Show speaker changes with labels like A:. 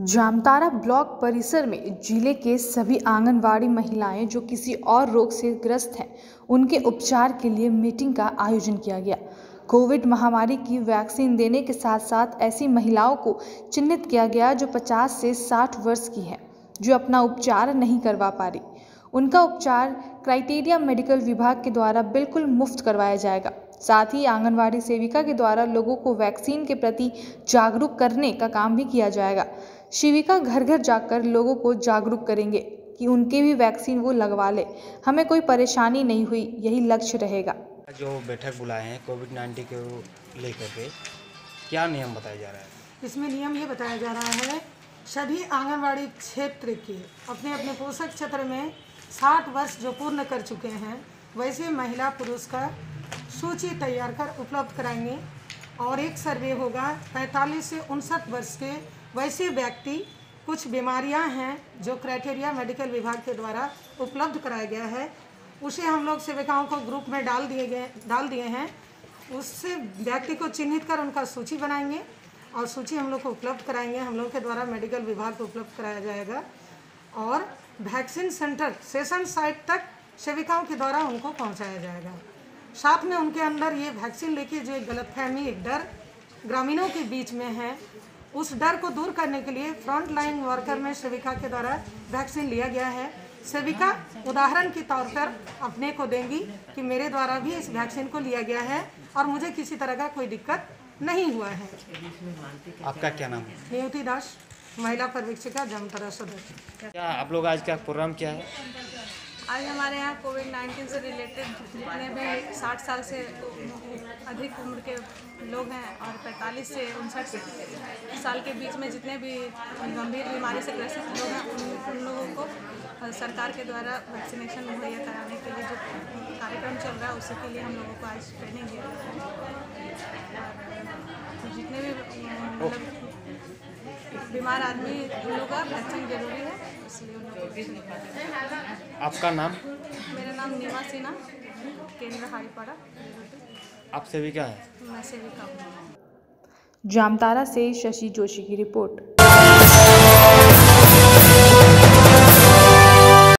A: Jamtara block परिसर में जिले के सभी आंगनवाड़ी महिलाएं जो किसी और रोग से ग्रस्त हैं, उनके उपचार के लिए मीटिंग का आयोजन किया गया। कोविड महामारी की वैक्सीन देने के साथ साथ ऐसी महिलाओं को चिन्हित किया गया जो 50 से 60 वर्ष की हैं, जो अपना उपचार नहीं करवा पा रही। उनका उपचार क्राइटेरिया मेडिकल विभाग के द्वारा बिल्कुल मुफ्त करवाया जाएगा। साथ ही आंगनवाड़ी सेविका के द्वारा लोगों को वैक्सीन के प्रति जागरूक करने का काम भी किया जाएगा। सेविका घर घर जाकर लोगों को जागरूक करेंगे कि उनके भी वैक्सीन वो लगवा ले, हमें कोई परेशानी नहीं हुई, यही लक्ष्य रहेगा।
B: जो बैठक बुलाए हैं कोविड-19 को लेकर के क्या नियम बताया जा रहा है?
C: इसमें नियम ये बताया जा रहा है, सभी आंगनवाड़ी क्षेत्र के अपने अपने पोषक क्षेत्र में 60 वर्ष जो पूर्ण कर चुके हैं वैसे महिला पुरुष का सूची तैयार कर उपलब्ध कराएंगे। और एक सर्वे होगा 45 से 59 वर्ष के वैसे व्यक्ति, कुछ बीमारियां हैं जो क्राइटेरिया मेडिकल विभाग के द्वारा उपलब्ध कराया गया है, उसे हम लोग सेविकाओं को ग्रुप में डाल दिए हैं। उससे व्यक्ति को चिन्हित कर उनका सूची बनाएंगे और सूची हम लोग को उपलब्ध कराएंगे। हम लोग के द्वारा मेडिकल विभाग को उपलब्ध कराया जाएगा और वैक्सीन सेंटर सेशन साइट तक सेविकाओं के द्वारा उनको पहुंचाया जाएगा। साथ में उनके अंदर ये वैक्सीन लेके जो एक गलतफहमी, एक डर ग्रामीणों के बीच में है, उस डर को दूर करने के लिए फ्रंट लाइन वर्कर में सेविका के द्वारा वैक्सीन लिया गया है। सेविका उदाहरण के तौर पर अपने को देंगी कि मेरे द्वारा भी इस वैक्सीन को लिया गया है और मुझे किसी तरह का कोई दिक्कत नहीं हुआ है।
B: आपका क्या नाम है?
C: नियुति दास, महिला पर्यवेक्षिका जामताड़ा सदर।
B: क्या आप लोग आज का प्रोग्राम क्या है?
D: आज हमारे यहाँ कोविड-19 से रिलेटेड जितने भी 60 साल से अधिक उम्र के लोग हैं और 45 से 59 साल के बीच में जितने भी गंभीर बीमारी से ग्रसित लोग हैं उन लोगों को सरकार के द्वारा वैक्सीनेशन मुहैया कराने के लिए जो कार्यक्रम चल रहा है उसी के लिए हम लोगों को आज ट्रेनिंग दिया गया है। जितने भी मतलब बीमार आदमी लोगों का वैक्सीन जरूरी है, इसलिए उन लोगों को।
B: आपका नाम?
D: मेरा नाम नीमा सिन्हा, केंद्र हाईपाड़ा।
B: आप सेविका हैं?
D: मैं सेविका हूँ।
A: जामताड़ा से शशि जोशी की रिपोर्ट।